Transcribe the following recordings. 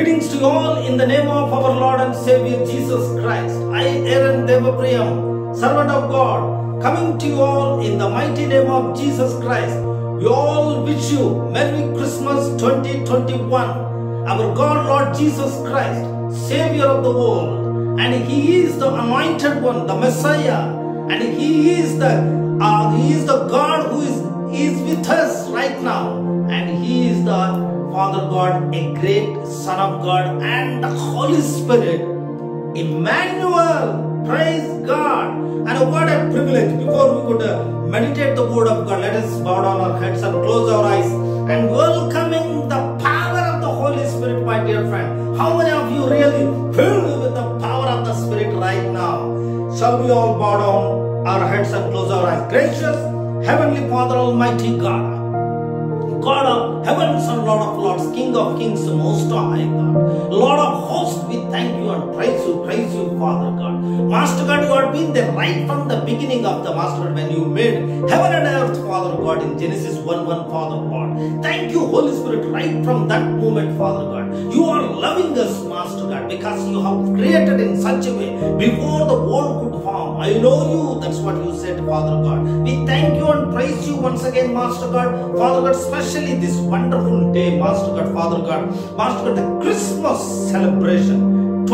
Greetings to you all in the name of our Lord and Savior Jesus Christ. I, Aaron Devapriyam, servant of God, coming to you all in the mighty name of Jesus Christ. We all wish you Merry Christmas 2021. Our God, Lord Jesus Christ, Savior of the world, and He is the Anointed One, the Messiah, and He is the God who is with us right now, and He is the Father God, a great Son of God, and the Holy Spirit, Emmanuel. Praise God. And what a privilege. Before we could meditate the word of God, let us bow down our heads and close our eyes and welcoming the power of the Holy Spirit, my dear friend. How many of you really filled with the power of the Spirit right now? Shall we all bow down our heads and close our eyes? Gracious Heavenly Father, Almighty God, God of heavens and Lord of lords, King of kings, most high God, Lord of hosts, we thank you and praise you, Father God. Master God, you have been there right from the beginning of the Master God when you made heaven and earth, Father God, in Genesis 1:1, Father God. Thank you, Holy Spirit, right from that moment, Father God. You are loving us, Master God, because you have created in such a way before the world could form. I know you, that's what you said, Father God. We thank you and praise you once again, Master God. Father God, especially this wonderful day, Master God, Father God, Master God, the Christmas celebration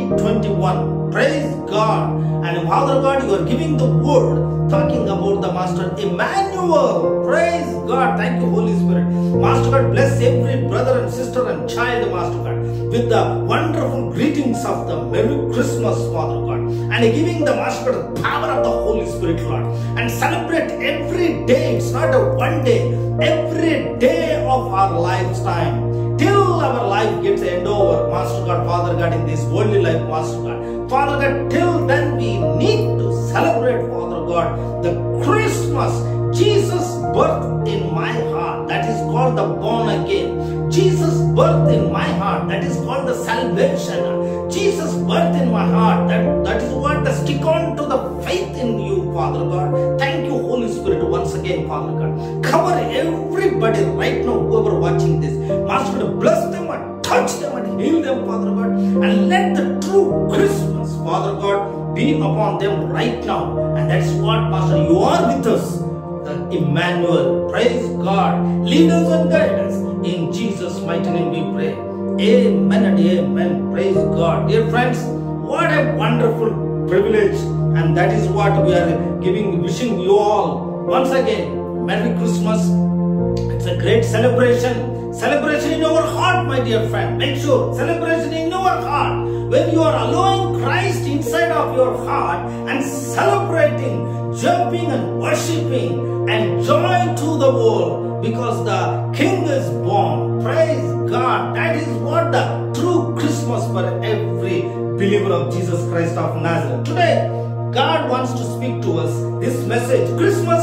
2021. Praise God. And Father God, you are giving the word, talking about the Master Emmanuel. Praise God. Thank you, Holy Spirit. Master God, bless every brother and sister and child, Master God, with the wonderful greetings of the Merry Christmas, Father God, and giving the Master God the power of the Holy Spirit, Lord, and celebrate every day. It's not a one day, every day of our lifetime till our life gets end over, Master God, Father God, in this worldly life, Master God, Father God. Till then we need to celebrate, Father God, the Christmas, Jesus' birth in my heart, that is called the born again. Jesus' birth in my heart, that is called the salvation. Jesus' birth in my heart, that is what the stick on to the faith in you, Father God. Thank you, Holy Spirit, once again, Father God. Cover everybody right now, whoever watching this. Master God, bless them and touch them and heal them, Father God. And let the true Christmas, Father God, be upon them right now. And that's what, Master, you are with us, the Emmanuel. Praise God. Lead us and guide us. In Jesus' mighty name we pray. Amen and amen. Praise God. Dear friends, what a wonderful privilege. And that is what we are wishing you all once again. Merry Christmas. It's a great celebration. Celebration in your heart, my dear friend. Make sure celebration in your heart. When you are allowing Christ inside of your heart and celebrating, jumping and worshipping and joy to the world because the King is born. Praise God. That is what the true Christmas for every believer of Jesus Christ of Nazareth. Today, God wants to speak to us this message. Christmas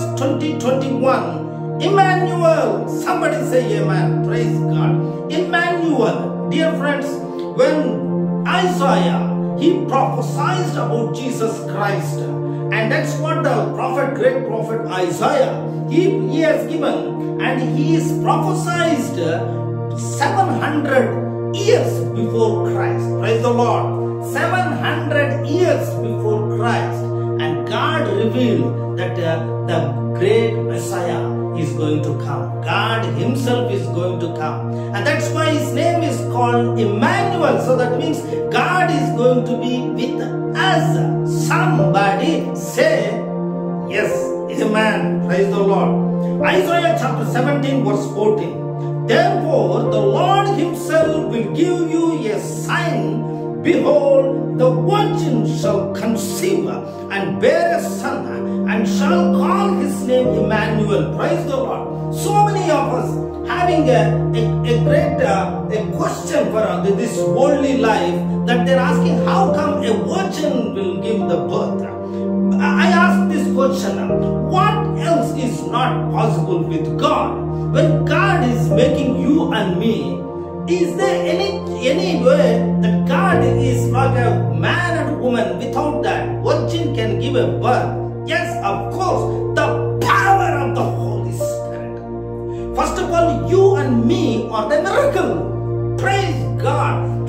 2021. Emmanuel. Somebody say amen. Praise God. Emmanuel. Dear friends, when Isaiah, he prophesied about Jesus Christ, and that's what the great prophet Isaiah, he has given, and he is prophesied 700 years before Christ. Praise the Lord. 700 years before Christ, and God revealed that the great Messiah is going to come. God himself is going to come, and that's why his name is called Emmanuel. So that means God is going to be with us. Somebody say yes, amen. Praise the Lord. Isaiah chapter 17 verse 14. Therefore the Lord himself will give you a sign. Behold, the virgin shall conceive and bear a son, and shall call his name Emmanuel. Praise the Lord. So many of us having a great question for this worldly life, that they're asking, how come a virgin will give the birth? I ask this question, what else is not possible with God? When God is making you and me, is there any way that God is like a man and woman without that virgin can give a birth? Yes, of course, the power of the Holy Spirit. First of all, you and me are the miracle. Praise God.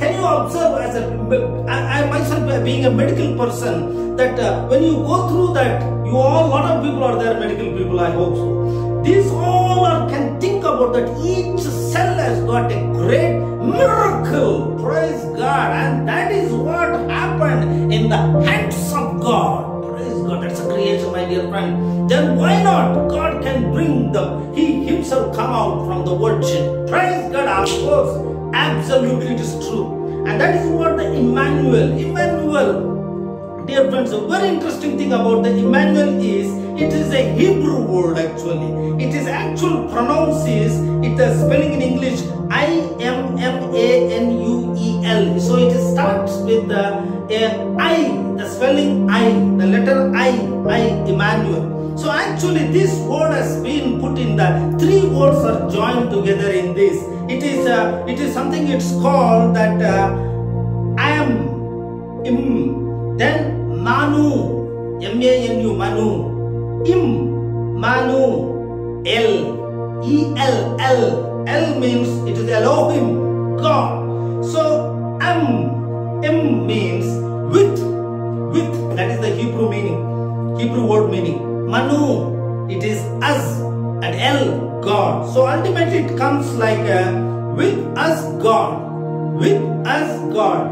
I myself being a medical person, that when you go through that, you all, lot of people are there, medical people, I hope so. These all can think about that each cell has got a great miracle. Praise God. And that is what happened in the hands of God. Praise God. That's a creation, my dear friend. Then why not? God can bring He himself come out from the virgin. Praise God. Of course, absolutely it is true. And that is what the Emmanuel, dear friends, a very interesting thing about the Emmanuel is, it is a Hebrew word actually. It is actual pronounced is, it is spelling in English Immanuel. So it starts with the spelling I, the letter I, Emmanuel. So actually this word has been put in the three words are joined together in this. It is something it's called that I am then Manu, M-A-N-U, Manu. Manu, El. El means it is Elohim, God. So M means with. That is the Hebrew meaning, Hebrew word meaning. Manu, it is us, and El, God. So ultimately it comes like with us God, with us God.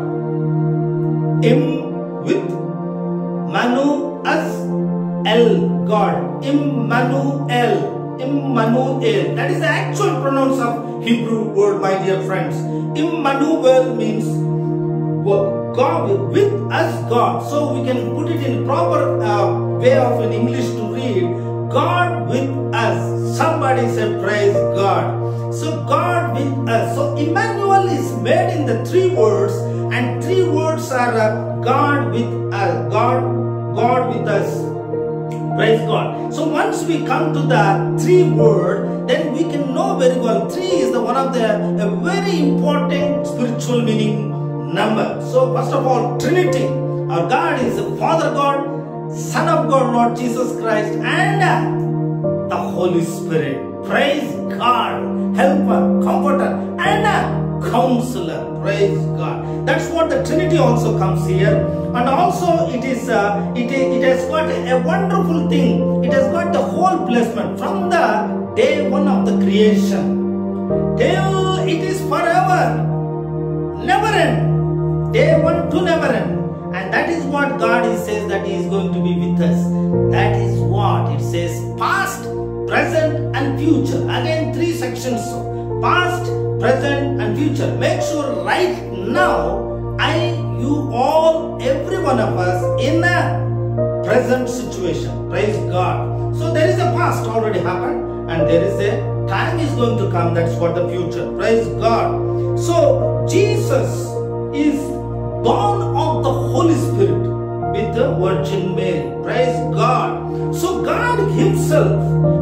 With Manu, us, El, God. Immanuel. That is the actual pronounce of Hebrew word, my dear friends. Immanuel means God, with us God. So we can put it in proper way of in English to read, God with us. Somebody say praise God. So God with us. So Emmanuel is made in the three words, and three words are God with us, God with us. Praise God. So once we come to the three word, then we can know very well. Three is the one of the a very important spiritual meaning number. So first of all, Trinity. Our God is the Father God, Son of God, Lord Jesus Christ, and the Holy Spirit. Praise God. Helper, comforter, and counselor. Praise God. That's what the Trinity also comes here. And also it has got a wonderful thing. It has got the whole placement from the day one of the creation till it is forever, never end. Day one to never end. And that is what God says that He is going to be with us. That is what it says: past, present, and future. Again, three sections. Past, present, and future. Make sure right now, you all, every one of us in a present situation. Praise God. So there is a past already happened, and there is a time is going to come. That's what the future. Praise God. So Jesus is born of the Holy Spirit with the Virgin Mary. Praise God. So God Himself,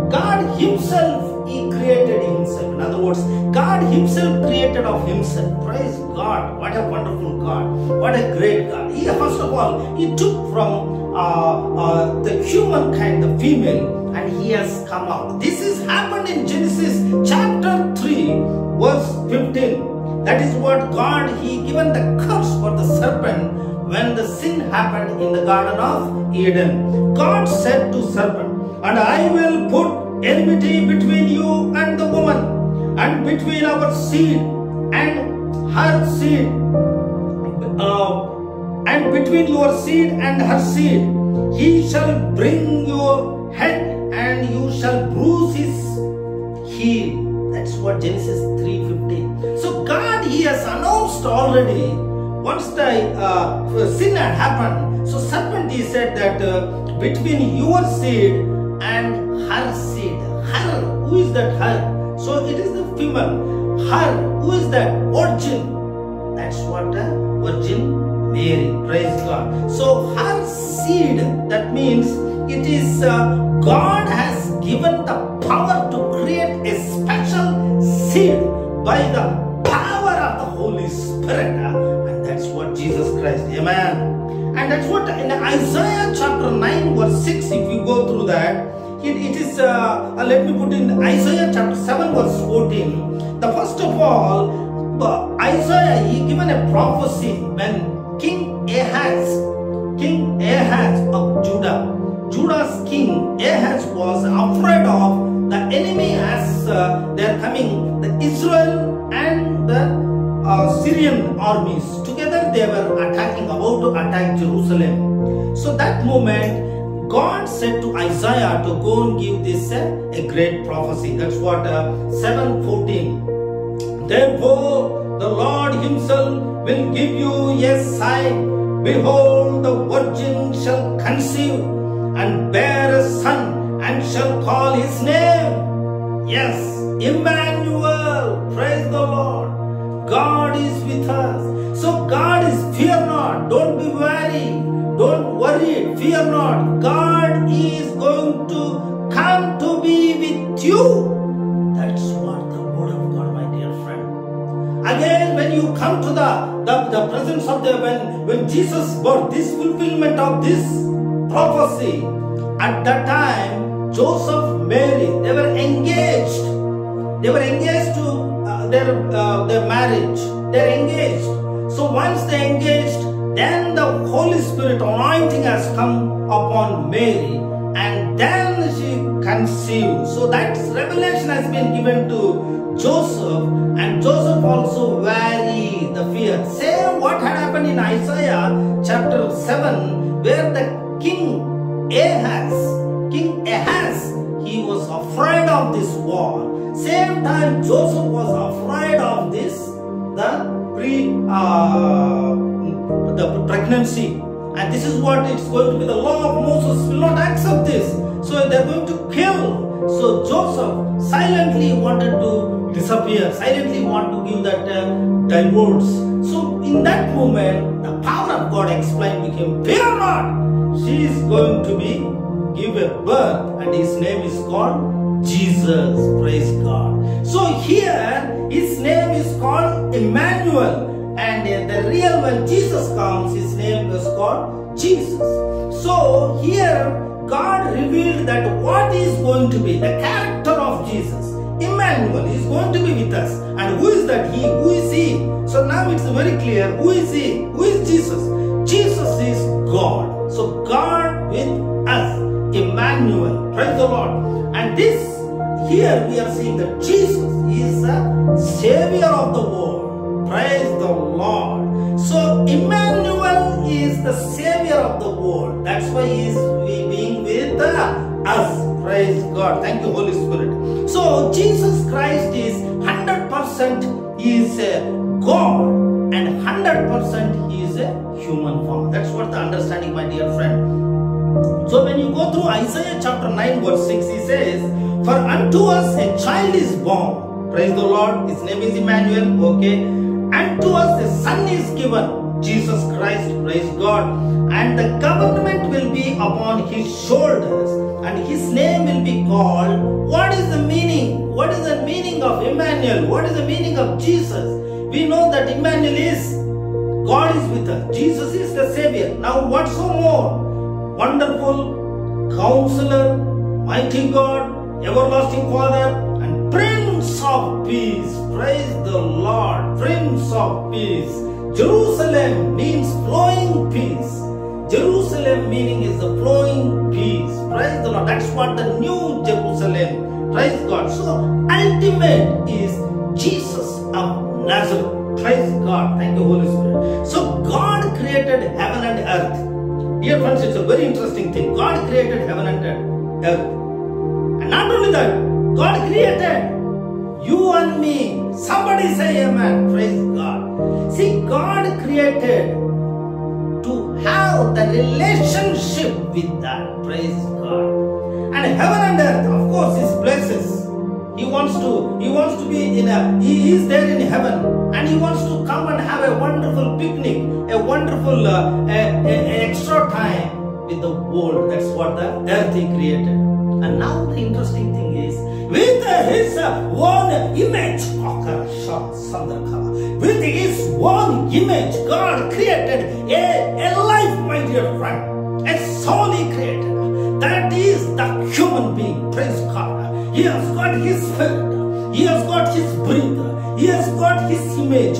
He created Himself. In other words, God Himself created of Himself. Praise God. What a wonderful God. What a great God. First of all, He took from the humankind, the female, and He has come out. This is happened in Genesis chapter 3 verse 15. That is what God, He given the curse for the serpent when the sin happened in the Garden of Eden. God said to serpent, and I will put enmity between you and the woman, and between our seed and her seed, and between your seed and her seed. He shall bring your head, and you shall bruise his heel. That's what Genesis 3:15. So God, He has announced already once the sin had happened. So serpent, He said that between your seed and her seed. Her, who is that her? So it is the female. Her, who is that? Virgin. That's what Virgin Mary. Praise God. So her seed, that means it is God has given the power to create a special seed by the power of the Holy Spirit. And that's what Jesus Christ. Amen. And that's what in Isaiah chapter 9 verse 6, if you go through that, it is, let me put in Isaiah chapter 7 verse 14. The first of all, Isaiah, he given a prophecy when King Ahaz of Judah, Judah's king Ahaz was afraid of the enemy as they are coming, the Israel and the Syrian armies. Together they were about to attack Jerusalem. So that moment, God said to Isaiah to go and give this a great prophecy. That's what 7:14. Therefore, the Lord himself will give you a sign. Behold, the virgin shall conceive and bear a son, and shall call his name. Yes, Emmanuel. Praise the Lord. God is with us. So God is, fear not. Don't be worried. Don't worry. Fear not. God is going to come to be with you. That's what the word of God, my dear friend. Again, when you come to the presence of when Jesus birth, this fulfillment of this prophecy, at that time, Joseph, Mary, they were engaged. They were engaged to their marriage. They're engaged. So once they engaged, then the Holy Spirit anointing has come upon Mary, and then she conceived. So that revelation has been given to Joseph, and Joseph also varied the fear. Same what had happened in Isaiah chapter 7, where the King Ahaz, he was afraid of this war. Same time Joseph was afraid of this, the pregnancy. And this is what it's going to be. The law of Moses will not accept this. So they're going to kill. So Joseph silently wanted to disappear, silently want to give that divorce. So in that moment, the power of God explained to him, fear not, she is going to give a birth, and his name is called Jesus. Praise God. So here, his name is called Emmanuel. And the real, when Jesus comes, his name is called Jesus. So here, God revealed that what is going to be the character of Jesus. Emmanuel is going to be with us. And who is that he? Who is he? So now it's very clear. Who is he? Who is Jesus? Jesus is God. So God with us. Emmanuel. Praise the Lord. And this, here we are seeing that Jesus is the Savior of the world. Praise the Lord. So Emmanuel is the Savior of the world. That's why he is being with us. Praise God. Thank you, Holy Spirit. So Jesus Christ is 100% is God, and 100% he is a human form. That's what the understanding, my dear friend. So when you go through Isaiah chapter 9 verse 6, he says, for unto us a child is born. Praise the Lord. His name is Emmanuel. Okay. And to us a son is given, Jesus Christ. Praise God. And the government will be upon his shoulders, and his name will be called. What is the meaning? What is the meaning of Emmanuel? What is the meaning of Jesus? We know that Emmanuel is God is with us. Jesus is the Savior. Now what so more? Wonderful Counselor, Mighty God, Everlasting Father, and Prince of Peace. Praise the Lord. Prince of Peace. Jerusalem means flowing peace. Jerusalem meaning is the flowing peace. Praise the Lord. That's what the new Jerusalem. Praise God. So ultimate is Jesus of Nazareth. Praise God. Thank you, Holy Spirit. So God created heaven and earth. Dear friends, it's a very interesting thing. God created heaven and earth. And not only that, God created you and me. Somebody say amen. Praise God. See, God created to have the relationship with that. Praise God. And heaven and earth, of course, is places. He wants to be he is there in heaven, and he wants to come and have a wonderful picnic, a wonderful extra time with the world. That's what the earth he created. And now the interesting thing is, with his one image, with his one image, God created a life, my dear friend, a soul he created. That is the human being. Praise God. He has got his spirit. He has got his breath. He has got his image. He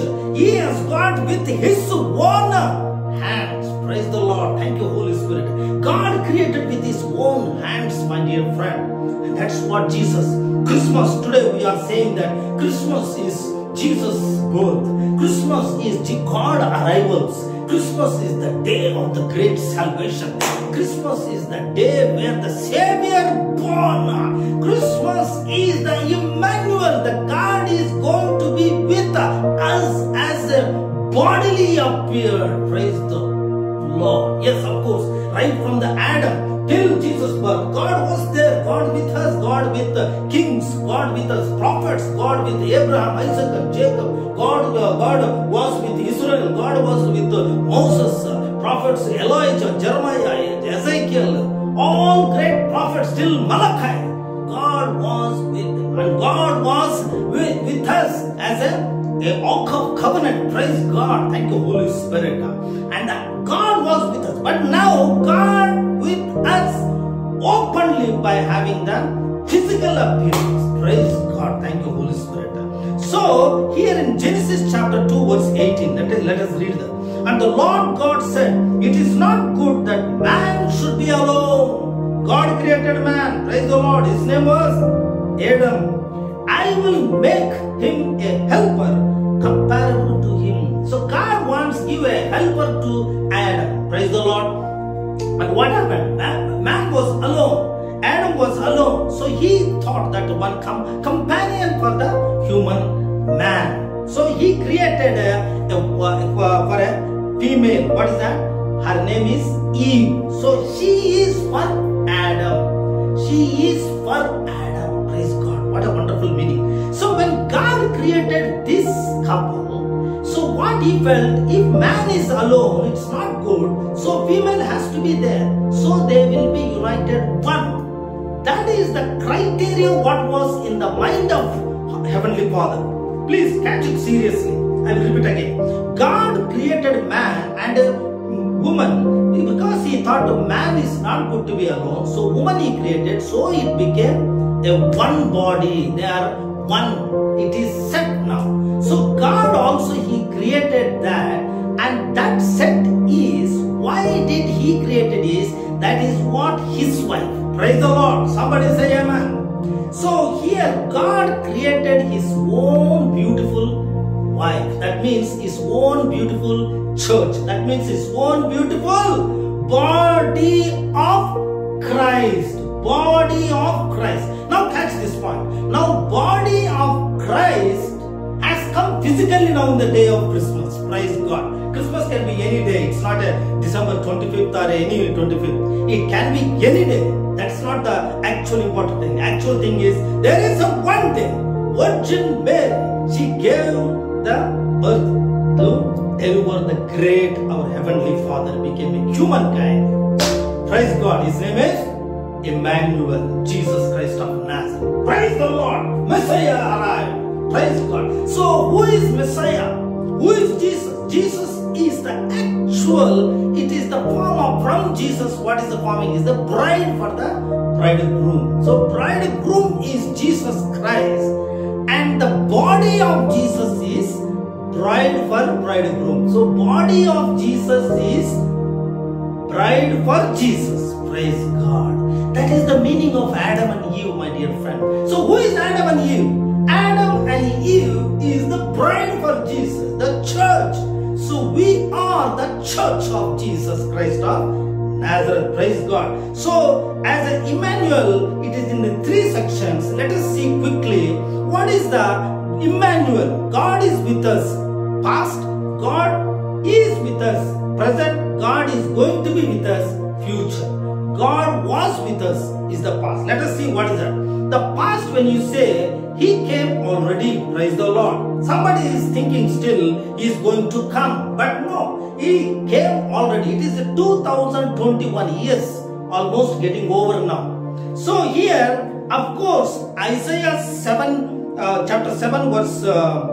He has got with his own hands. Praise the Lord. Thank you, Holy Spirit. God created with his own hands, my dear friend. And that's what Jesus. Christmas, today we are saying that Christmas is Jesus' birth. Christmas is God arrivals. Christmas is the day of the great salvation. Christmas is the day where the Savior born. Christmas is the Emmanuel. The God is going to be with us as a bodily appeared. Praise the Lord. Yes, of course. Right from the Adam till Jesus' birth, God was there. God with us. God with the kings. God with us prophets. God with Abraham, Isaac, and Jacob. God was with Israel. God was with Moses, prophets Elijah, Jeremiah, Ezekiel, all great prophets till Malachi. God was with them, and God was with us as a ark of covenant. Praise God. Thank you, Holy Spirit. And God was with us, but now God with us openly by having the physical appearance. Praise God. Thank you, Holy Spirit. So here in Genesis chapter 2 verse 18, let us read that. And the Lord God said, it is not good that man should be alone. God created man. Praise the Lord. His name was Adam. I will make him a helper comparable to him. So God wants to give a helper to Adam. Praise the Lord. But what happened? Man was alone. Adam was alone. So he thought that one companion for the human man. So he created for a female. What is that? Her name is Eve. So she is for Adam. She is for Adam. Praise God. What a wonderful meaning. So when God created this couple, so what he felt, if man is alone, it's not good. So female has to be there. So they will be united one. That is the criteria what was in the mind of Heavenly Father. Please catch it seriously. I will repeat again. God created man and a woman because he thought man is not good to be alone. So woman he created. So it became a one body. They are one. It is set now. So God also he created that, and that set is why did he created is that is what his wife. Praise the Lord. Somebody say amen. So here God created his own beautiful wife. That means his own beautiful church. That means his own beautiful body of Christ. Body of Christ. Now catch this point. Now body of Christ has come physically now in the day of Christmas. Praise God. Christmas can be any day. It's not a December 25th or any 25th. It can be any day. That's not the actual important thing. The actual thing is there is a one thing. Virgin Mary, she gave the birth to deliver the great, our Heavenly Father became a humankind. Praise God. His name is Emmanuel, Jesus Christ of Nazareth. Praise the Lord. Messiah arrived. Praise God. So who is Messiah? Who is Jesus? Jesus is the actual, it is the form of from Jesus. What is the forming? Is the bride for the bridegroom. So bridegroom is Jesus Christ, and the body of Jesus is bride for bridegroom. So body of Jesus is bride for Jesus. Praise God. That is the meaning of Adam and Eve, my dear friend. So who is Adam and Eve? Adam and Eve is the bride for Jesus, the church. So we are the church of Jesus Christ of Nazareth. Praise God. So as an Emmanuel, it is in the three sections. Let us see quickly. What is the Emmanuel? God is with us. Past, God is with us. Present, God is going to be with us. Future, God was with us is the past. Let us see what is that. The past, when you say he came already, praise the Lord. Somebody is thinking still he is going to come, but no, he came already. It is 2021 years, almost getting over now. So here, of course, Isaiah 7, chapter 7, verse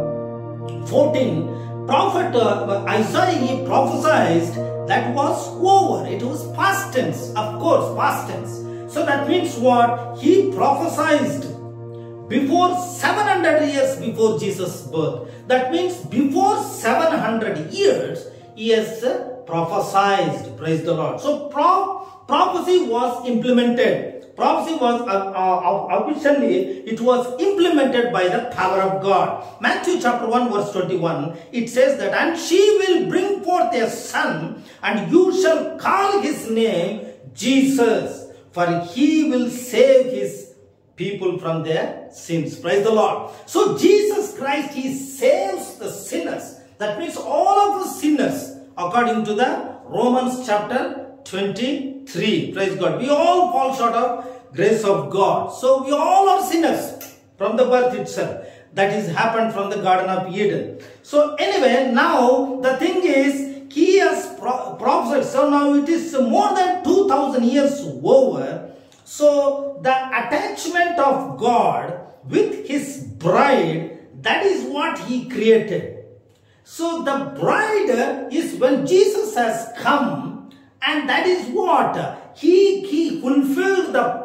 14, prophet Isaiah, he prophesied that was over. It was past tense, of course, past tense. So that means what? He prophesied before 700 years before Jesus' birth. That means before 700 years, he has prophesied. Praise the Lord. So prophecy was implemented. Prophecy was officially, it was implemented by the power of God. Matthew chapter 1 verse 21, it says that, and she will bring forth a son, and you shall call his name Jesus, for he will save his people from their sins. Praise the Lord. So Jesus Christ, he saves the sinners. That means all of the sinners, according to the Romans chapter 23. Praise God. We all fall short of grace of God. So we all are sinners from the birth itself. That is happened from the Garden of Eden. So anyway, now the thing is, he has prophesied. So now it is more than 2000 years over. So the attachment of God with his bride, that is what he created. So the bride is when Jesus has come, and that is what he fulfilled the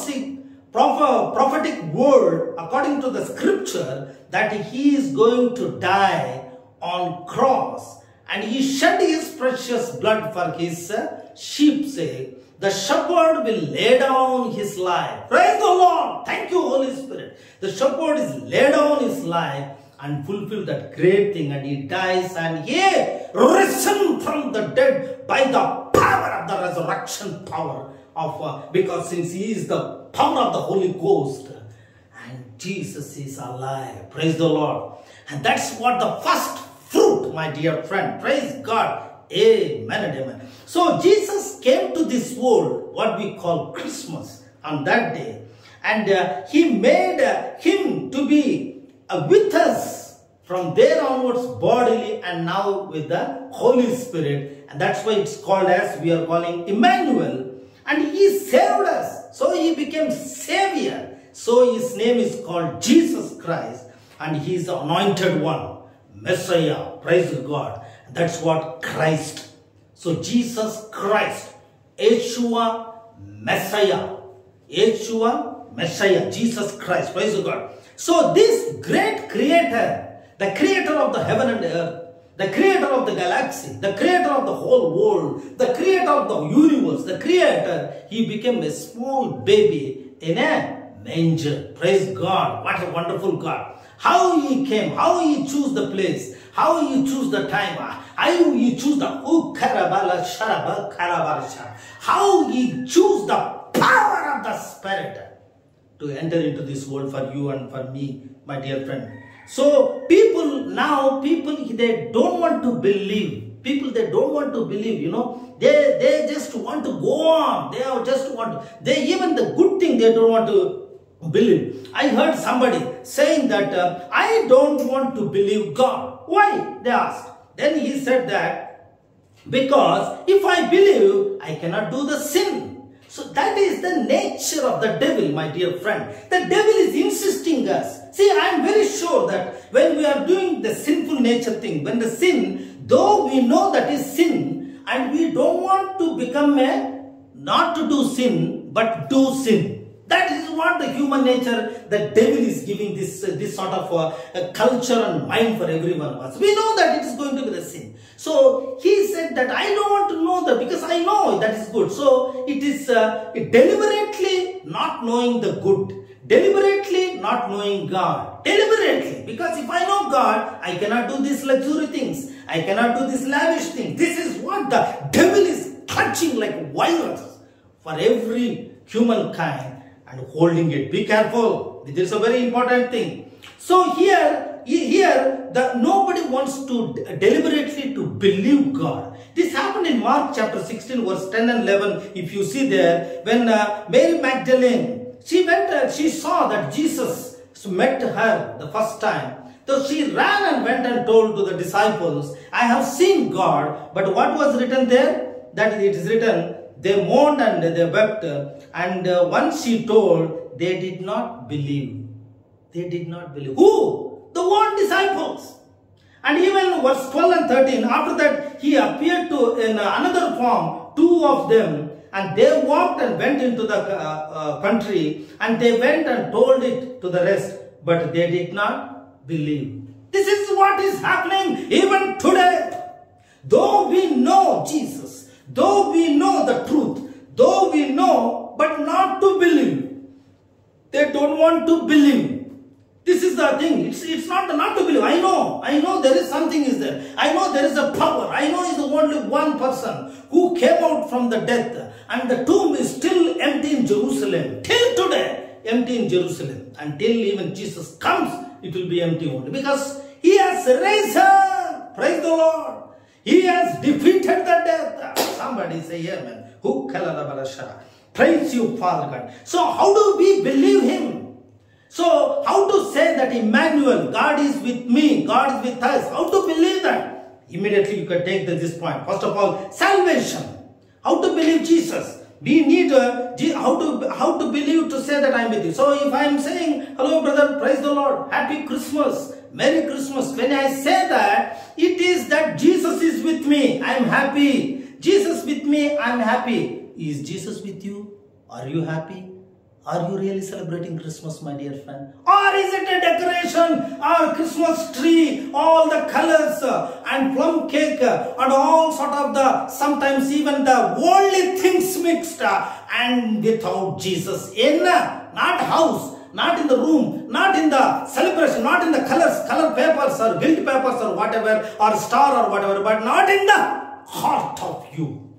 prophetic word according to the scripture, that he is going to die on cross, and he shed his precious blood for his sheep's sake. The shepherd will lay down his life. Praise the Lord. Thank you, Holy Spirit. The shepherd is lay down his life and fulfill that great thing, and he dies, and he risen from the dead by the power of the resurrection power of because since he is the power of the Holy Ghost, and Jesus is alive. Praise the Lord. And that's what the first fruit, my dear friend. Praise God. Amen and amen. So Jesus came to this world, what we call Christmas, on that day, and he made him to be with us from there onwards bodily, and now with the Holy Spirit, and that's why it's called as, we are calling Emmanuel, and he saved us. So he became Savior. So his name is called Jesus Christ, and he is the anointed one, Messiah. Praise God. That's what Christ. So Jesus Christ, Yeshua Messiah, Yeshua Messiah, Jesus Christ. Praise God. So this great creator, the creator of the heaven and earth, the creator of the galaxy, the creator of the whole world, the creator of the universe, the creator, he became a small baby in a manger. Praise God. What a wonderful God. How he came, how he chose the place, how he chose the time, how he chose the how he chose the power of the Spirit to enter into this world for you and for me, my dear friend. So people now, they don't want to believe. People, they don't want to believe, you know. They just want to go on. They just want, even the good thing they don't want to believe. I heard somebody saying that I don't want to believe God. Why? They asked. Then he said that because if I believe, I cannot do the sin. So that is the nature of the devil, my dear friend. The devil is insisting us. See, I am very sure that when we are doing the sinful nature thing, when the sin, though we know that is sin, and we don't want to become not to do sin, but do sin. That is what the human nature, the devil is giving this sort of culture and mind for every one of us. We know that it is going to be the sin. So he said that I don't want to know that because I know that is good. So it is deliberately not knowing the good. Deliberately not knowing God. Deliberately. Because if I know God, I cannot do these luxury things. I cannot do this lavish thing. This is what the devil is touching like virus for every humankind and holding it. Be careful. This is a very important thing. So here nobody wants to deliberately to believe God. This happened in Mark chapter 16 verse 10 and 11. If you see there, when Mary Magdalene, she saw that Jesus met her the first time. So she ran and went and told to the disciples, I have seen God. But what was written there? That it is written, they mourned and they wept. And once she told, they did not believe. They did not believe. Who? The one disciples. And even verse 12 and 13, after that he appeared to in another form, two of them. And they walked and went into the country, and they went and told it to the rest, but they did not believe. This is what is happening even today. Though we know Jesus, though we know the truth, though we know, but not to believe. They don't want to believe. This is the thing. It's not to believe. I know there is something is there. I know there is a power. I know is only one person who came out from the death, and the tomb is still empty in Jerusalem. Till today, empty in Jerusalem. Until even Jesus comes, it will be empty only. Because he has risen. Praise the Lord. He has defeated the death. Somebody say amen. Praise you, Father God. So how do we believe him? So how to say that Emmanuel, God is with me, God is with us? How to believe that? Immediately you can take this point. First of all, salvation. How to believe Jesus? We need how to believe to say that I am with you. So if I am saying, hello brother, praise the Lord, happy Christmas, Merry Christmas. When I say that, it is that Jesus is with me, I am happy. Jesus with me, I am happy. Is Jesus with you? Are you happy? Are you really celebrating Christmas, my dear friend? Or is it a decoration, or Christmas tree, all the colors and plum cake and all sort of sometimes even the worldly things mixed and without Jesus in not house, not in the room, not in the celebration, not in the colors, color papers or gilt papers or whatever, or star or whatever, but not in the heart of you.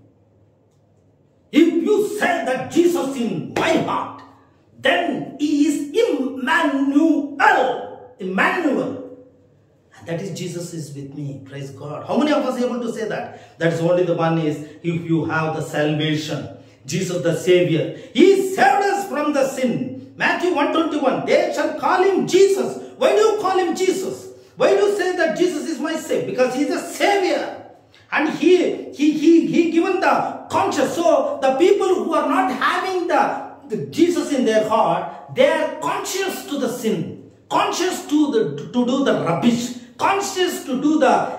If you say that Jesus in my heart, then he is Emmanuel. Emmanuel. And that is Jesus is with me. Praise God. How many of us are able to say that? That is only the one is if you have the salvation. Jesus the Savior. He saved us from the sin. Matthew 1:21. They shall call him Jesus. Why do you call him Jesus? Why do you say that Jesus is my Savior? Because he is a Savior. And he given the conscience. So the people who are not having the Jesus in their heart, they are conscious to the sin, conscious to do the rubbish, conscious to do the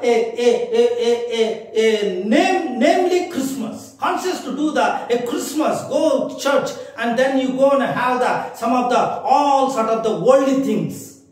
namely Christmas, conscious to do the Christmas, go to church, and then you go and have some of the all sort of the worldly things,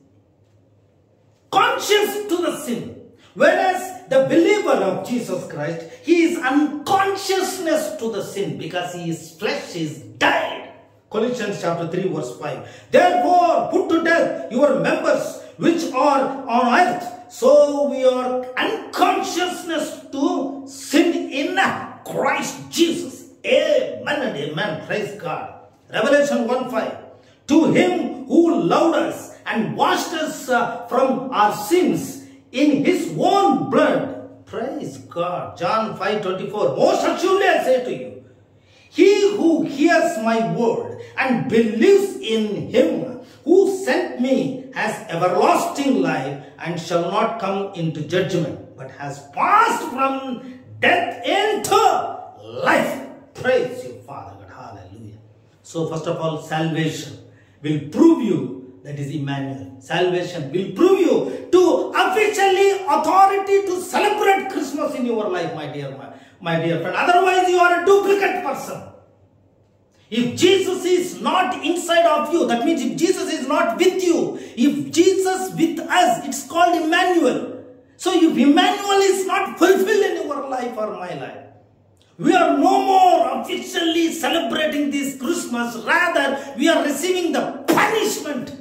conscious to the sin. Whereas the believer of Jesus Christ, he is unconsciousness to the sin because his flesh is died. Colossians chapter 3 verse 5. Therefore put to death your members which are on earth. So we are unconsciousness to sin in Christ Jesus. Amen and amen. Praise God. Revelation 1:5. To him who loved us and washed us from our sins in his own blood. Praise God. John 5:24. Most assuredly I say to you, he who hears my word and believes in him who sent me has everlasting life and shall not come into judgment, but has passed from death into life. Praise you, Father God. Hallelujah. So first of all, salvation will prove you that is Emmanuel. Salvation will prove you to officially authority to celebrate Christmas in your life, my dear friend. Otherwise, you are a duplicate person. If Jesus is not inside of you, that means if Jesus is not with you, if Jesus with us, it's called Emmanuel. So if Emmanuel is not fulfilled in your life or my life, we are no more officially celebrating this Christmas. Rather, we are receiving the punishment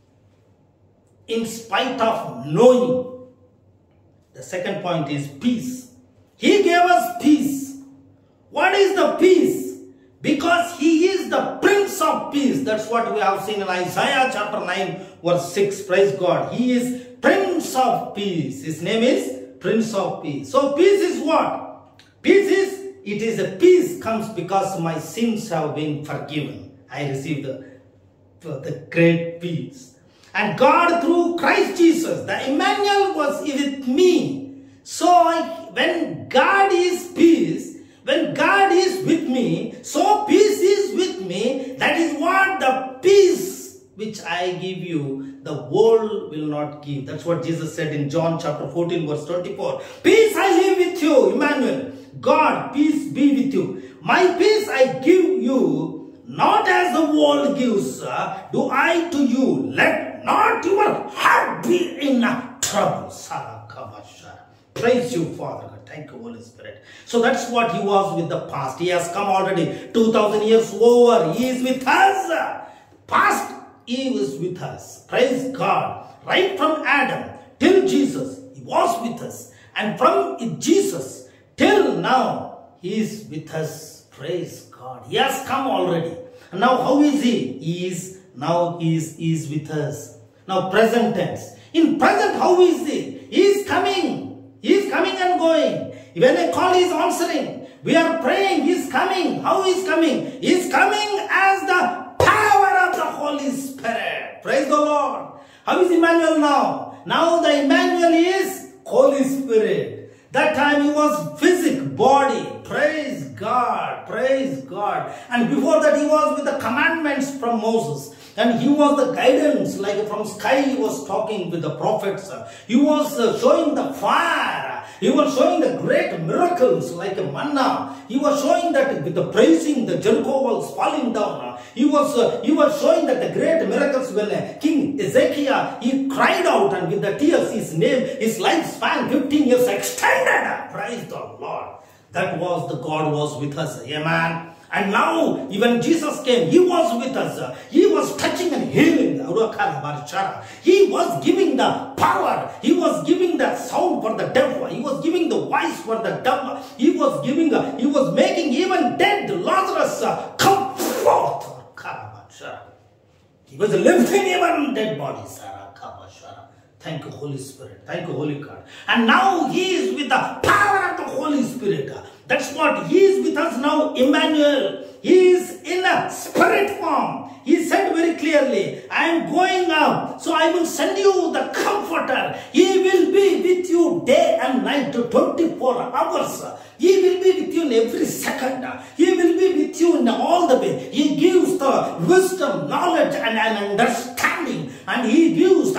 in spite of knowing. The second point is peace. He gave us peace. What is the peace? Because he is the Prince of Peace. That's what we have seen in Isaiah chapter 9 verse 6. Praise God. He is Prince of Peace. His name is Prince of Peace. So peace is what? Peace is, it is a peace comes because my sins have been forgiven. I received the great peace. And God through Christ Jesus, the Emmanuel was with me. So when God is peace, when God is with me, so peace is with me. That is what the peace which I give you, the world will not give. That's what Jesus said in John chapter 14 verse 24. Peace I leave with you, Emmanuel. God, peace be with you. My peace I give you, not as the world gives, do I to you. Let not your heart be in trouble. Praise you, Father God. Thank you, Holy Spirit. So that's what he was with the past. He has come already 2000 years over. He is with us. Past, he is with us. Praise God. Right from Adam till Jesus, he was with us. And from Jesus till now, he is with us. Praise God. He has come already. And now how is he? He is with us. Now present tense. In present, how is he? He is coming. He is coming and going. When a call is answering, we are praying, he is coming. How is coming? He is coming as the power of the Holy Spirit. Praise the Lord. How is Emmanuel now? Now the Emmanuel is Holy Spirit. That time he was physic, body. Praise God. Praise God. And before that he was with the commandments from Moses. And he was the guidance, like from sky he was talking with the prophets. He was showing the fire. He was showing the great miracles like a manna. He was showing that with the praising, the Jericho was falling down. He was showing that the great miracles when King Ezekiel, he cried out and with the tears his lifespan 15 years extended. Praise the Lord. That was the God was with us. Amen. And now, when Jesus came, he was with us. He was touching and healing. He was giving the power. He was giving the sound for the deaf. He was giving the voice for the dumb. He was making even dead Lazarus come forth. He was lifting even dead bodies. Thank you, Holy Spirit. Thank you, Holy God. And now he is with the power of the Holy Spirit. That's what he is with us now, Emmanuel. He is in a spirit form. He said very clearly, I am going up, so I will send you the Comforter. He will be with you day and night, 24 hours. He will be with you in every second. He will be with you in all the way. He gives the wisdom, knowledge, and understanding. And he gives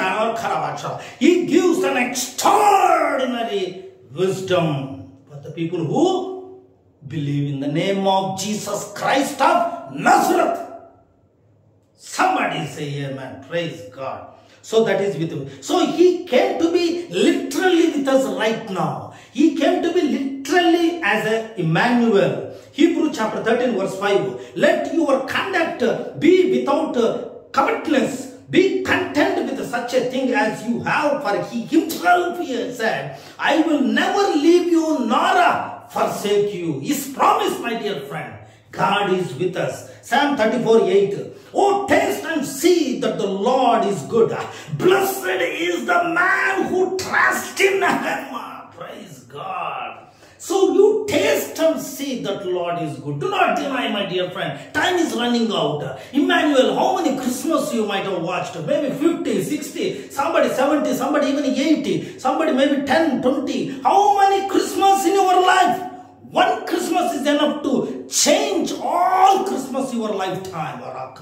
an extraordinary wisdom for the people who believe in the name of Jesus Christ of Nazareth. Somebody say amen. Praise God. So that is with you. So he came to be literally with us right now. He came to be literally as a Emmanuel. Hebrews chapter 13 verse 5. Let your conduct be without covetousness. Be content with such a thing as you have, for he himself here said, I will never leave you nor forsake you. His promise, my dear friend. God is with us. Psalm 34:8. Oh, taste and see that the Lord is good. Blessed is the man who trusts in him. Praise God. So you taste and see that Lord is good. Do not deny, my dear friend. Time is running out. Emmanuel, how many Christmas you might have watched? Maybe 50, 60, somebody 70, somebody even 80, somebody maybe 10, 20. How many Christmas in your life? One Christmas is enough to change all Christmas your lifetime.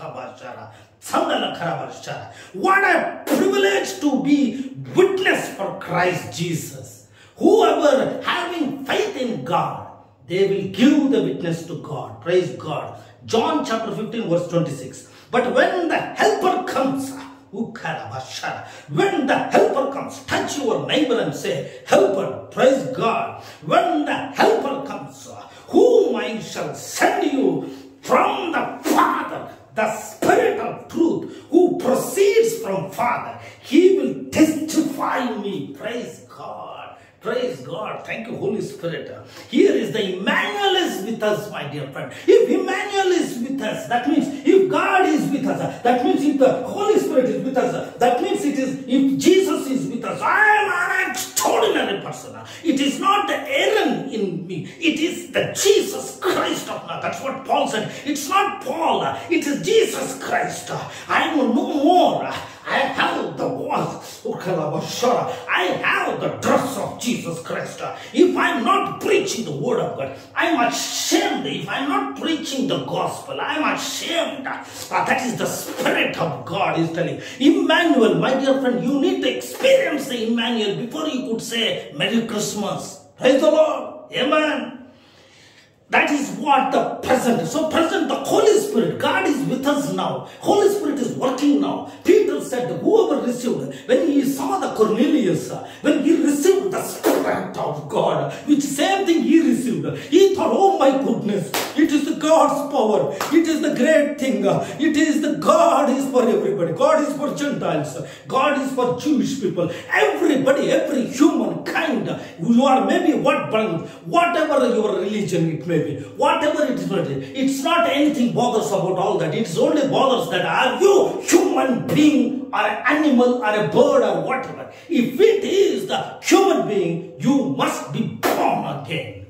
What a privilege to be witness for Christ Jesus. Whoever having faith in God, they will give the witness to God. Praise God. John chapter 15 verse 26. But when the helper comes, when the helper comes, touch your neighbor and say, helper, praise God. When the helper comes, whom I shall send you from the Father, the Spirit of truth, who proceeds from Father, he will testify me. Praise God. Praise God. Thank you, Holy Spirit. Here is the Emmanuel is with us, my dear friend. If Emmanuel is with us, that means if God is with us, that means if the Holy Spirit is with us, that means it is if Jesus is with us. I am an extraordinary person. It is not the Aaron in me. It is the Jesus Christ of God. That's what Paul said. It's not Paul. It is Jesus Christ. I am no more. I have the voice. I have the dress of Jesus Christ. If I'm not preaching the word of God, I'm ashamed. If I'm not preaching the gospel, I'm ashamed. That is the Spirit of God is telling. Emmanuel, my dear friend, you need to experience the Emmanuel before you could say Merry Christmas. Praise the Lord. Amen. That is what the present. So present, the Holy Spirit, God is with us now. Holy Spirit is working now. Peter said, whoever received, when he saw the Cornelius, when he received the Spirit of God, which same thing he received, he thought, oh my goodness, it is the God's power. It is the great thing. It is the God is for everybody. God is for Gentiles. God is for Jewish people. Everybody, every human kind. You are maybe whatever your religion it may be, whatever it is, it's not anything bothers about all that. It's only bothers that are you human being or an animal or a bird or whatever. If it is the human being, you must be born again.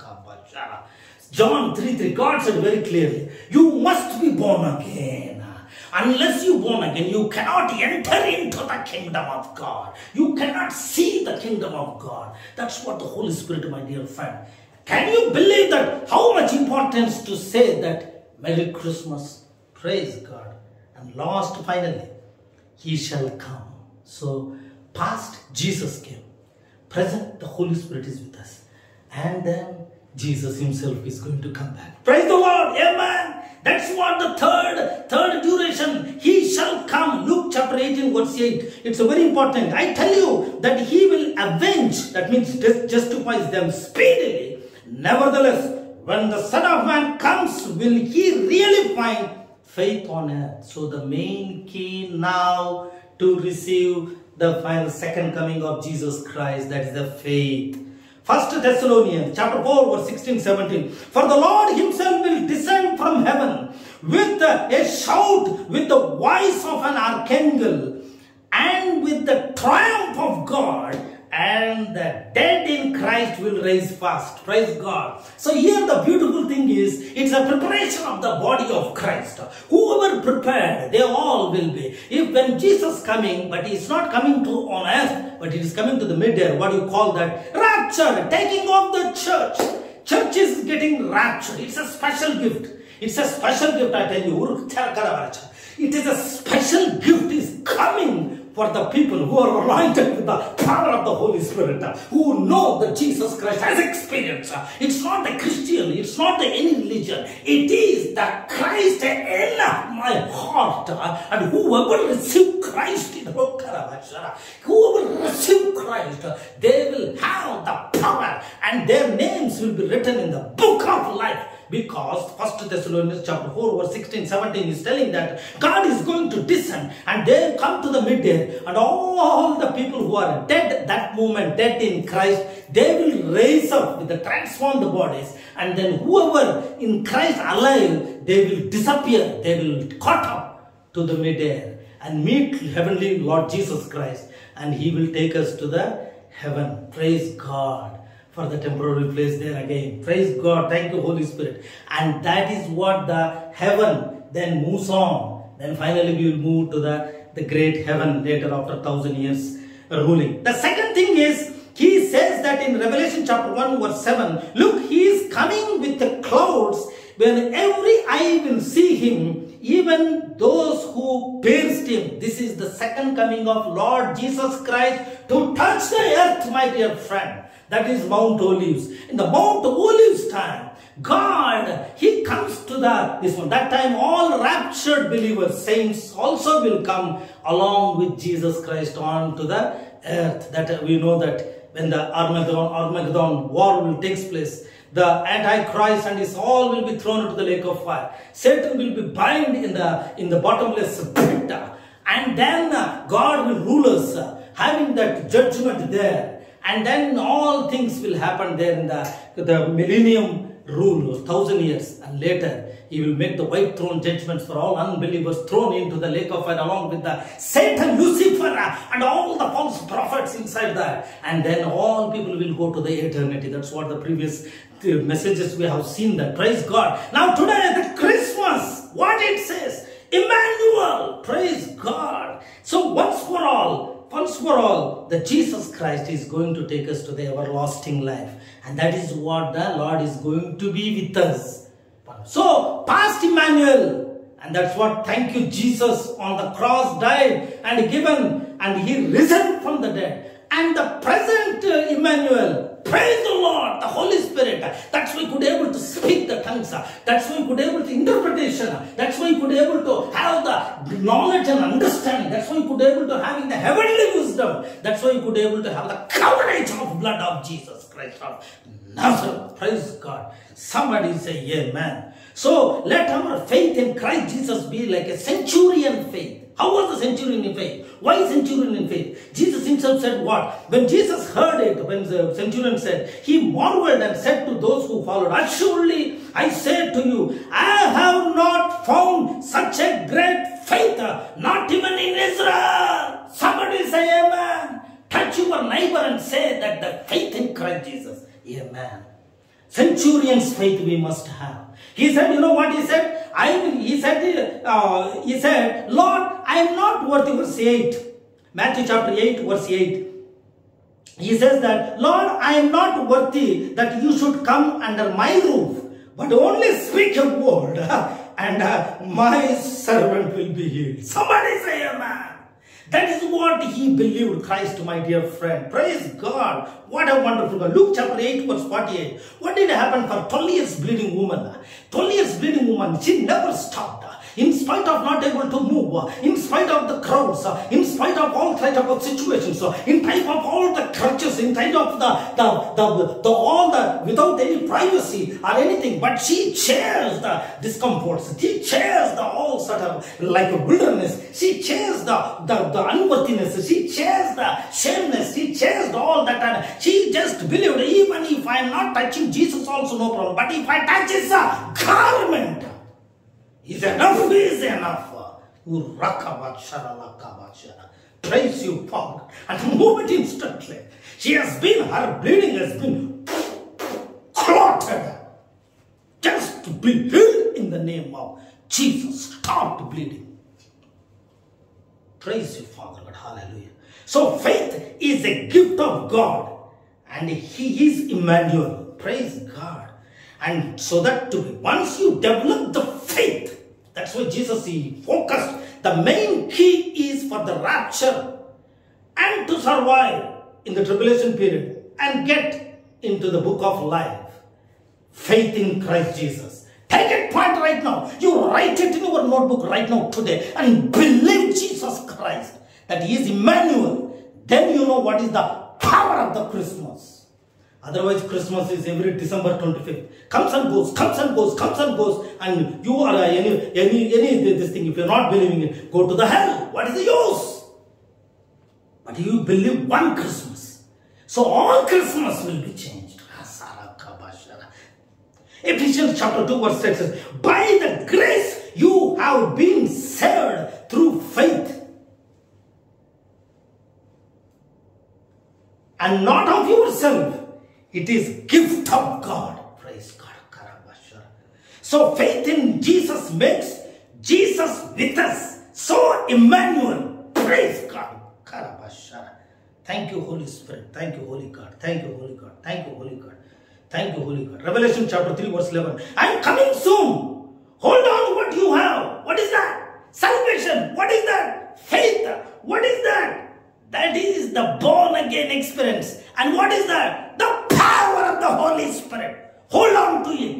John 3:3, God said very clearly, you must be born again. Unless you born again, you cannot enter into the kingdom of God. You cannot see the kingdom of God. That's what the Holy Spirit, my dear friend. Can you believe that? How much importance to say that Merry Christmas, praise God. And last, finally, He shall come. So, past, Jesus came. Present, the Holy Spirit is with us. And then Jesus Himself is going to come back. Praise the Lord, amen. That's what the third duration, He shall come. Luke chapter 18 verse 8. It's very important. I tell you that He will avenge, that means justifies them speedily. Nevertheless, when the Son of Man comes, will He really find faith on earth? So the main key now to receive the final second coming of Jesus Christ, that is the faith. 1 Thessalonians chapter 4 verse 16-17. For the Lord Himself will descend from heaven with a shout, with the voice of an archangel, and with the triumph of God, and the dead in Christ will rise first. Praise God. So here the beautiful thing is, it's a preparation of the body of Christ. Whoever prepared, they all will be. If when Jesus coming, but He's not coming to on earth, but He is coming to the mid-air, what do you call that? Rapture, taking of the church. Church is getting raptured. It's a special gift. It's a special gift, I tell you. It is a special gift is coming for the people who are anointed with the power of the Holy Spirit, who know that Jesus Christ has experience. It's not a Christian, it's not any religion. It is the Christ in my heart. And whoever receive Christ, whoever receive Christ, they will have the power and their names will be written in the book of life. Because 1 Thessalonians chapter 4 verse 16-17 is telling that God is going to descend and they come to the mid-air, and all the people who are dead at that moment, dead in Christ, they will raise up with the transformed bodies, and then whoever in Christ alive, they will disappear, they will caught up to the mid-air and meet heavenly Lord Jesus Christ, and He will take us to the heaven. Praise God for the temporary place there again. Praise God. Thank you, Holy Spirit. And that is what the heaven then moves on. Then finally we will move to the great heaven later after 1,000 years ruling. The second thing is, He says that in Revelation chapter 1 verse 7, look, He is coming with the clouds when every eye will see Him, even those who pierced Him. This is the second coming of Lord Jesus Christ to touch the earth, my dear friend. That is Mount Olives. In the Mount Olives time, God, He comes to this one. That time all raptured believers, saints also will come along with Jesus Christ on to the earth. That we know that when the Armageddon war will take place, the Antichrist and his all will be thrown into the lake of fire. Satan will be bound in the bottomless pit. And then God will rule us, having that judgment there. And then all things will happen there in the millennium rule, 1,000 years. And later, He will make the white throne judgments for all unbelievers thrown into the lake of fire along with the Satan, Lucifer, and all the false prophets inside that. And then all people will go to the eternity. That's what the previous messages we have seen that. Praise God. Now today, the Christmas, what it says, Emmanuel, praise God. So once for all, the Jesus Christ is going to take us to the everlasting life. And that is what the Lord is going to be with us. So, past Emmanuel, and that's what, thank you, Jesus on the cross died and given, and He risen from the dead. And the present Emmanuel, Praise the Lord, the Holy Spirit. That's why you could able to speak the tongues. That's why you could able to interpretation. That's why you could able to have the knowledge and understanding. That's why you could able to having the heavenly wisdom. That's why you could able to have the coverage of blood of Jesus Christ of Nazareth. Praise God. Somebody say amen. So let our faith in Christ Jesus be like a centurion faith. How was the centurion in faith? Why centurion in faith? Jesus himself said what? When Jesus heard it, when the centurion said, he marveled and said to those who followed, assuredly I say to you, I have not found such a great faith, not even in Israel. Somebody say amen. Touch your neighbor and say that the faith in Christ Jesus. Amen. Centurion's faith we must have. He said, you know what he said? He said, Lord, I am not worthy, verse 8. Matthew chapter 8, verse 8. He says that, Lord, I am not worthy that you should come under my roof, but only speak a word, and my servant will be healed. Somebody say amen. That is what he believed, Christ, my dear friend. Praise God. What a wonderful God. Luke chapter 8, verse 48. What did happen for 12 years bleeding woman? 12 years bleeding woman, she never stopped. In spite of not able to move, in spite of the crowds, in spite of all type of situations, in spite of all the crutches, in spite of without any privacy or anything, but she shares the discomforts, she shares the all sort of like a wilderness, she shares the unworthiness, she shares the shameness, she shares all that, and she just believed, even if I am not touching Jesus also no problem, but if I touch his garment, is enough, is enough. Praise you, Father. And the moment instantly, her bleeding has been clotted. Just to be healed in the name of Jesus. Stop bleeding. Praise you, Father God. Hallelujah. So faith is a gift of God. And he is Emmanuel. Praise God. And so that once you develop the faith, that's why Jesus, he focused. The main key is for the rapture and to survive in the tribulation period and get into the book of life. Faith in Christ Jesus. Take a point right now. You write it in your notebook right now today and believe Jesus Christ, that he is Emmanuel. Then you know what is the power of the Christmas. Otherwise, Christmas is every December 25th. Comes and goes, comes and goes, comes and goes. And you are any this thing. If you're not believing it, go to the hell. What is the use? But you believe one Christmas. So all Christmas will be changed. Ephesians chapter 2 verse 6 says, by the grace you have been saved through faith. And not of yourself. It is gift of God. Praise God. So faith in Jesus makes Jesus with us. So Emmanuel. Praise God. Thank you, Holy Spirit. Thank you, Holy God. Thank you, Holy God. Thank you, Holy God. Thank you, Holy God. Revelation chapter 3 verse 11. I am coming soon. Hold on what you have. What is that? Salvation. What is that? Faith. What is that? That is the born again experience. And what is that? The power of the Holy Spirit. Hold on to it.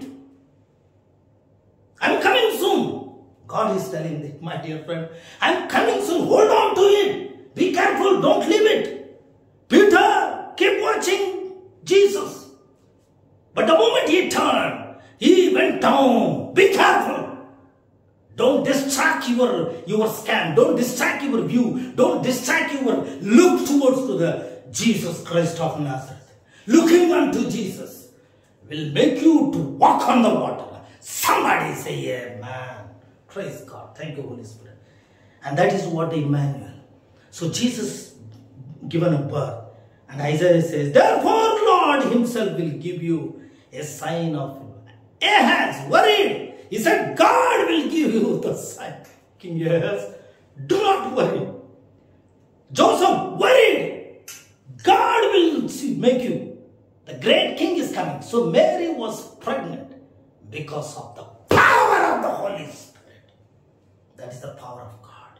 I'm coming soon. God is telling me, my dear friend, I'm coming soon. Hold on to it. Be careful. Don't leave it. Peter, keep watching Jesus. But the moment he turned, he went down. Be careful. Don't distract your scan. Don't distract your view. Don't distract your look towards to the Jesus Christ of Nazareth. Looking unto Jesus will make you to walk on the water. Somebody say amen. Praise God. Thank you, Holy Spirit. And that is what Emmanuel. So Jesus given a birth. And Isaiah says, therefore Lord himself will give you a sign of Ahaz, worried. He said, God will give you the sign. King Ahaz, do not worry. Joseph, worried. God will make you. The great king is coming. So Mary was pregnant because of the power of the Holy Spirit. That is the power of God.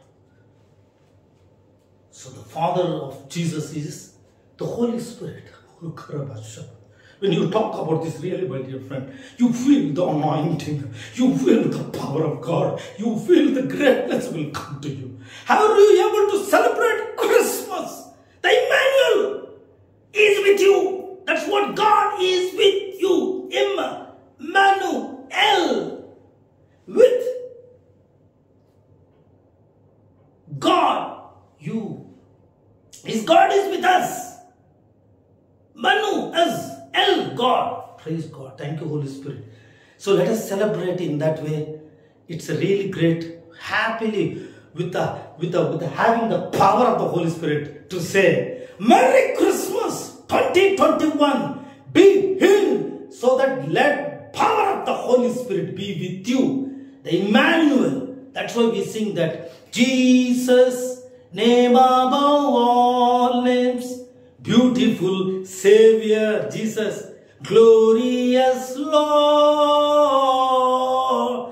So the Father of Jesus is the Holy Spirit. When you talk about this, really, my dear friend, you feel the anointing, you feel the power of God, you feel the greatness will come to you. How are you able to celebrate Christmas? The Emmanuel is with you. That's what God is with you. Emmanuel. With God, you. His God is with us. Manu, us. El, God. Praise God. Thank you, Holy Spirit. So let us celebrate in that way. It's really great. Happily with having the power of the Holy Spirit to say, Merry Christmas 2021. Be healed so that let power of the Holy Spirit be with you. The Emmanuel. That's why we sing that Jesus, name above all names. Beautiful Savior, Jesus, glorious Lord,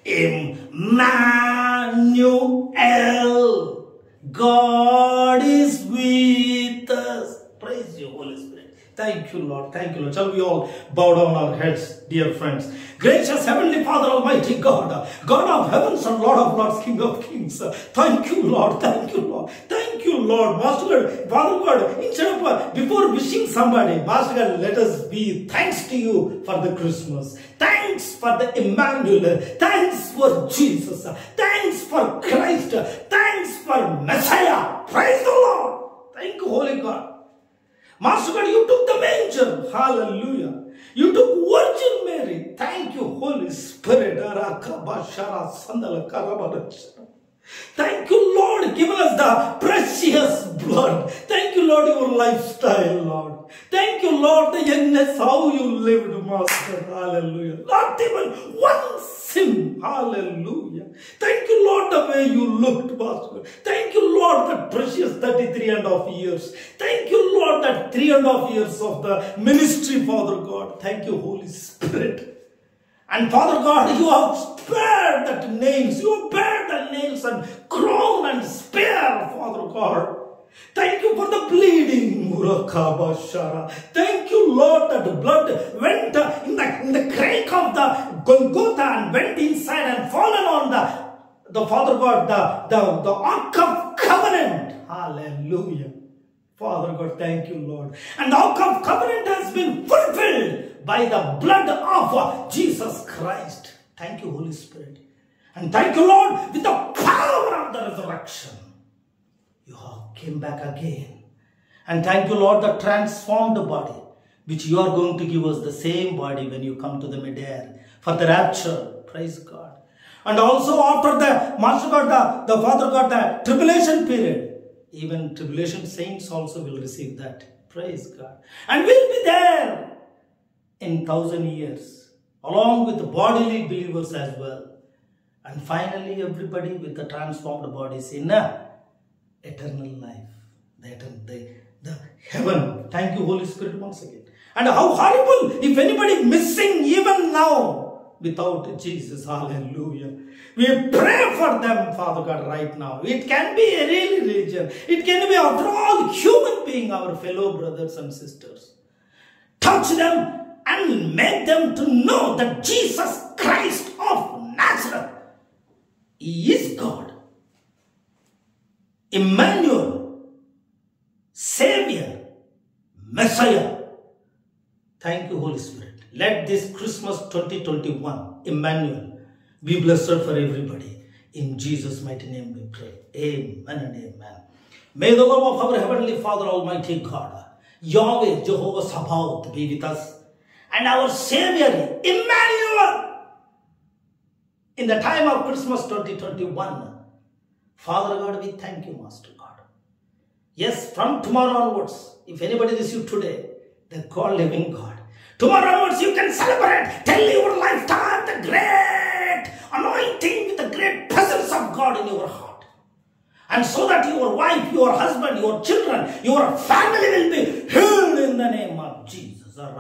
Emmanuel, God is with us. Praise you, Holy Spirit. Thank you, Lord. Thank you, Lord. Shall we all bow down our heads, dear friends? Gracious Heavenly Father, Almighty God, God of heavens and Lord of lords, King of kings. Thank you, Lord. Thank you, Lord. Thank you, Lord. Master God, Father God, instead of before wishing somebody, Master God, let us be thanks to you for the Christmas. Thanks for the Emmanuel. Thanks for Jesus. Thanks for Christ. Thanks for Messiah. Praise the Lord. Thank you, Holy God. Master God, you took the manger. Hallelujah. You took Virgin Mary. Thank you, Holy Spirit. Thank you, Lord, giving us the precious blood. Thank you, Lord, your lifestyle, Lord. Thank you, Lord, the youngness, how you lived, Master. Hallelujah. Not even one sin. Hallelujah. Thank you, Lord, the way you looked, Master. Thank you, Lord, that precious 33.5 years. Thank you, Lord, that 3.5 years of the ministry, Father God. Thank you, Holy Spirit. And Father God, you have spared the nails. You have spared the nails and crown and spear, Father God. Thank you for the bleeding. Thank you, Lord, that the blood went in the crack of the Golgotha and went inside and fallen on the Father God, the Ark of Covenant. Hallelujah. Father God, thank you, Lord. And the Ark of Covenant has been fulfilled by the blood of Jesus Christ. Thank you, Holy Spirit. And thank you, Lord, with the power of the resurrection. You have came back again. And thank you, Lord, the transformed body, which you are going to give us the same body when you come to the mid-air for the rapture. Praise God. And also after the Master God, the Father God, the tribulation period, even tribulation saints also will receive that. Praise God. And we'll be there in 1,000 years, along with the bodily believers as well. And finally, everybody with the transformed bodies in eternal life, the heaven. Thank you, Holy Spirit, once again. And how horrible if anybody missing even now without Jesus. Hallelujah. We pray for them, Father God, right now. It can be a real religion. It can be, after all, human being, our fellow brothers and sisters. Touch them and make them to know that Jesus Christ of Nazareth, He is God. Emmanuel, Savior, Messiah. Thank you, Holy Spirit. Let this Christmas 2021, Emmanuel, be blessed for everybody. In Jesus' mighty name we pray. Amen and amen. May the love of our Heavenly Father, Almighty God, Yahweh, Jehovah Sabaoth be with us. And our Savior, Emmanuel, in the time of Christmas 2021. Father God, we thank you, Master God. Yes, from tomorrow onwards, if anybody received today, the God, living God, tomorrow onwards you can celebrate, tell your lifetime the great anointing with the great presence of God in your heart. And so that your wife, your husband, your children, your family will be healed in the name of Jesus.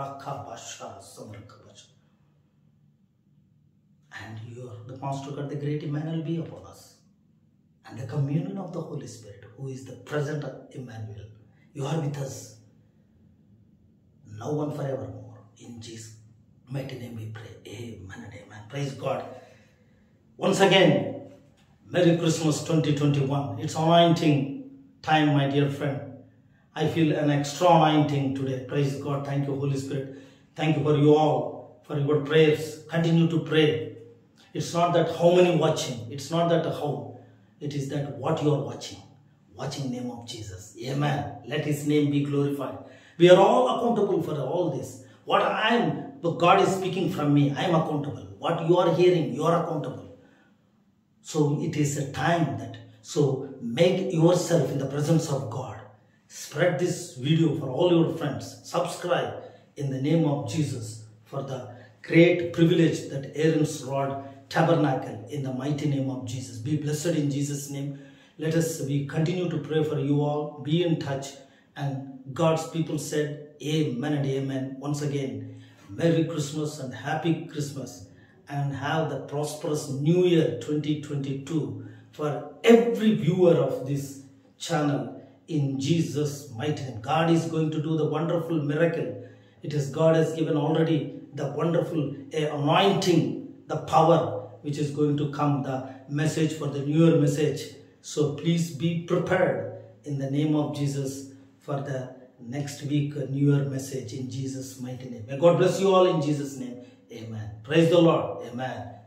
And the Master God, the great Emmanuel, be upon us. And the communion of the Holy Spirit, who is the present Emmanuel, you are with us now and forevermore. In Jesus' mighty name we pray. Amen and amen. Praise God. Once again, Merry Christmas 2021. It's anointing time, my dear friend. I feel an extra anointing today. Praise God. Thank you, Holy Spirit. Thank you for you all, for your prayers. Continue to pray. It's not that how many watching. It's not that how. It is that what you are watching. Watching name of Jesus. Amen. Let his name be glorified. We are all accountable for all this. What God is speaking from me, I am accountable. What you are hearing, you are accountable. So it is a time that, so make yourself in the presence of God. Spread this video for all your friends. Subscribe in the name of Jesus for the great privilege that Aaron's rod tabernacle in the mighty name of Jesus. Be blessed in Jesus' name. Let us continue to pray for you all. Be in touch. And God's people said amen and amen. Once again, Merry Christmas and Happy Christmas. And have the prosperous New Year 2022 for every viewer of this channel in Jesus' mighty name. God is going to do the wonderful miracle. It is God has given already the wonderful anointing, the power which is going to come, the message for the New Year message. So please be prepared in the name of Jesus for the next week New Year message in Jesus' mighty name. May God bless you all in Jesus' name. Amen. Praise the Lord. Amen.